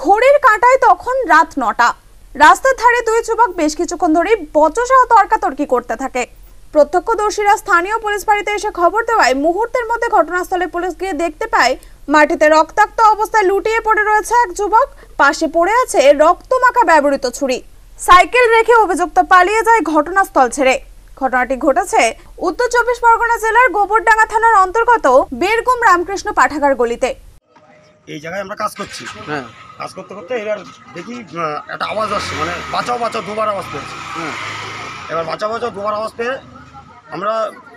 ঘড়ির কাঁটায় তখন রাত ৯টা। রাস্তার ধারে দুই যুবক বেশ কিছুক্ষণ ধরে বচসা তর্কাতর্কি করতে থাকে। প্রত্যক্ষদর্শীরা স্থানীয় পুলিশ বাড়িতে এসে খবর দেওয়ায় মুহূর্তের মধ্যে ঘটনাস্থলে পুলিশ গিয়ে দেখতে পায় মাটিতে রক্তাক্ত অবস্থায় লুটিয়ে পড়ে রয়েছে এক যুবক। পাশে পড়ে আছে রক্তমাখা ব্যবহৃত ছুরি। সাইকেল রেখে অভিযুক্ত পালিয়ে যায় ঘটনাস্থল ছেড়ে। ঘটনাটি ঘটেছে উত্তর চব্বিশ পরগনা জেলার গোবরডাঙ্গা থানার অন্তর্গত বেরগুম রামকৃষ্ণ পাঠাগার গলিতে। এই জায়গায় আমরা কাজ করছি, কাজ করতে করতে এবার দেখি একটা আওয়াজ আসছে, মানে বাঁচাও বাঁচাও দুবার আওয়াজ পেয়েছে। এবার বাঁচাও বাঁচাও দুবার আওয়াজ পেয়ে আমরা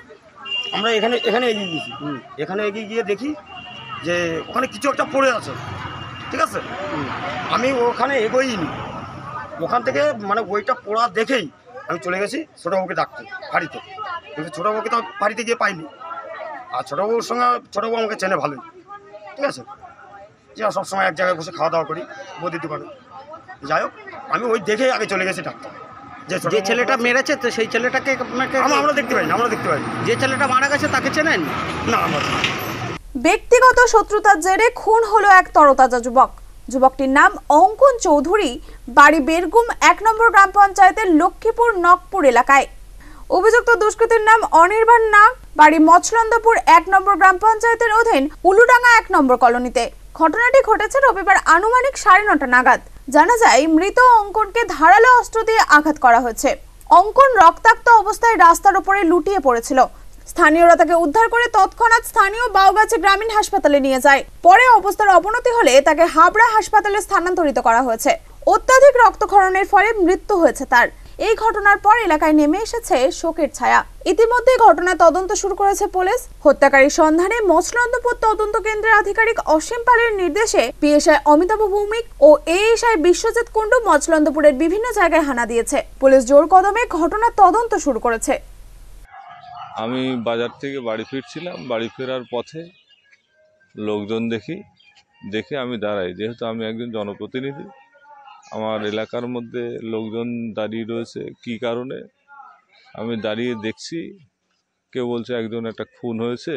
এখানে এগিয়ে গেছি। এখানে এগিয়ে গিয়ে দেখি যে ওখানে কিছু একটা পড়ে আছে, ঠিক আছে। আমি ওখানে এগোইনি, ওখান থেকে মানে ওইটা পড়া দেখেই আমি চলে গেছি ছোটোবাবুকে ডাকতে ফাঁড়িতে, কিন্তু ছোটোবাবুকে তো ফাঁড়িতে গিয়ে পাইনি। আর ছোটোবাবুর সঙ্গে ছোটোবাবু আমাকে চেনে ভালোই, ঠিক আছে, যে সবসময় এক জায়গায় বসে খাওয়া দাওয়া করি বৌদির দোকানে। যাই হোক, আমি ওই দেখেই আগে চলে গেছি ডাক্তার। যে ছেলেটা মেরেছে তো সেই ছেলেটাকে আমরা দেখতে পাইনি, যে ছেলেটা মারা গেছে তাকে চেনেন না আমরা। ব্যক্তিগত শত্রুতার জেরে খুন হলো এক তরতাজা যুবক। যুবকটির নাম অঙ্কন চৌধুরী, বাড়ি বেরগুম ১ নম্বর গ্রাম পঞ্চায়েতের লক্ষ্মীপুর নকপুর এলাকায়। অভিযুক্ত দুষ্কৃতীর নাম অনির্বাণ নাগ, বাড়ি মচলন্দপুর ১ নম্বর গ্রাম পঞ্চায়েতের অধীন উলুডাঙ্গা ১ নম্বর কলোনিতে। ঘটনাটি ঘটেছে রবিবার আনুমানিক ৯:৩০ নাগাদ। জানা যায় মৃত অঙ্কনকে ধারালো অস্ত্র দিয়ে আঘাত করা হয়েছে। অঙ্কন রক্তাক্ত অবস্থায় রাস্তার উপরে লুটিয়ে পড়েছিল। স্থানীয়রা তাকে উদ্ধার করে তৎক্ষণাৎ স্থানীয় বাউগাছি গ্রামীণ হাসপাতালে নিয়ে যায়। পরে অবস্থার অবনতি হলে তাকে হাবড়া হাসপাতালে স্থানান্তরিত করা হয়েছে। অত্যাধিক রক্তক্ষরণের ফলে মৃত্যু হয়েছে তার। এই ঘটনার পর এলাকায় নেমে এসেছে শোকের ছায়া। ইতিমধ্যে ঘটনা তদন্ত শুরু করেছে পুলিশ। হত্যাকারীর সন্ধানে মচলন্দপুর তদন্ত কেন্দ্রের আধিকারিক অসীম পালের নির্দেশে পিএসআই অমিতাভ ভৌমিক ও এএসআই বিশ্বজিৎ কুণ্ডু মচলন্দপুরের বিভিন্ন জায়গায় হানা দিয়েছে। পুলিশ জোর কদমে ঘটনার তদন্ত শুরু করেছে। আমি বাজার থেকে বাড়ি ফিরছিলাম, বাড়ি ফেরার পথে লোকজন দেখে আমি দাঁড়াই। যেহেতু আমি একজন জনপ্রতিনিধি, আমার এলাকার মধ্যে লোকজন দাঁড়িয়ে রয়েছে, কি কারণে আমি দাঁড়িয়ে দেখছি, কেউ বলছে একজন একটা খুন হয়েছে।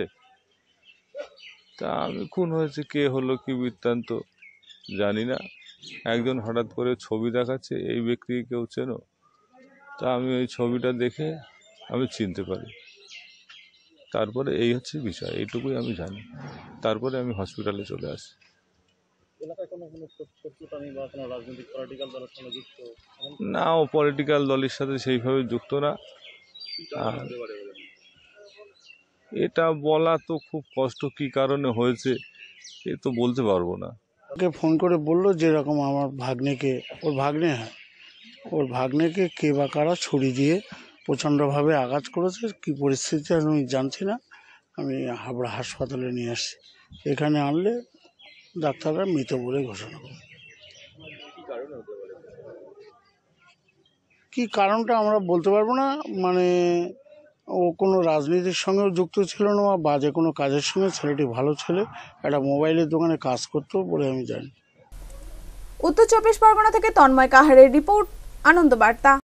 তা আমি খুন হয়েছে কে হলো কি বৃত্তান্ত জানি না। একজন হঠাৎ করে ছবি দেখাচ্ছে, এই ব্যক্তিকে কেউ চেনো? তা আমি ওই ছবিটা দেখে আমি চিনতে পারি। তারপরে এই হচ্ছে বিষয়, এইটুকুই আমি জানি। তারপরে আমি হসপিটালে চলে আসি। না, ও পলিটিক্যাল দলের সাথে সেইভাবে যুক্ত না। এটা বলা তো খুব কষ্ট, কি কারণে হয়েছে এ তো বলতে পারবো না। ওকে ফোন করে বললো যে এরকম আমার ভাগ্নেকে, ওর ভাগ্নেকে কে বা কারা ছুরি দিয়ে প্রচণ্ডভাবে আঘাত করেছে। কি পরিস্থিতি আমি জানছি না। আমি হাবড়া হাসপাতালে নিয়ে আসছি। এখানে আনলে ডাক্তাররা মৃত বলে ঘোষণা করে। কি কারণটা আমরা বলতে পারবো না। মানে ও কোনো রাজনীতির সঙ্গেও যুক্ত ছিল না বা বাজে কোনো কাজের সঙ্গে। ছেলেটি ভালো ছেলে, একটা মোবাইলের দোকানে কাজ করতো বলে আমি জানি। উত্তর চব্বিশ পরগনা থেকে তন্ময় কাহারের রিপোর্ট, আনন্দ বার্তা।